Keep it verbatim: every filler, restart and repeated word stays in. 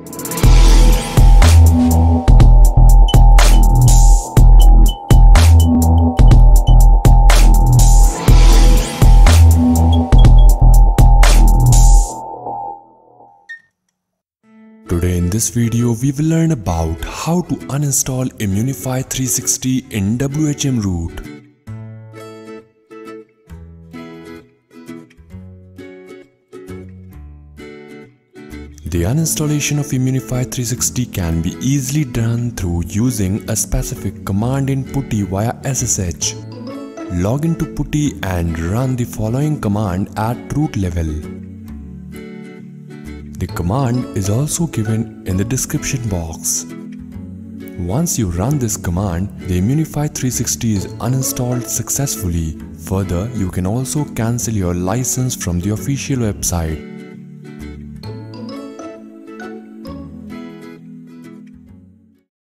Today in this video we will learn about how to uninstall Imunify three sixty in W H M root. The uninstallation of Imunify three sixty can be easily done through using a specific command in PuTTy via S S H. Log into PuTTy and run the following command at root level. The command is also given in the description box. Once you run this command, the Imunify three sixty is uninstalled successfully. Further, you can also cancel your license from the official website.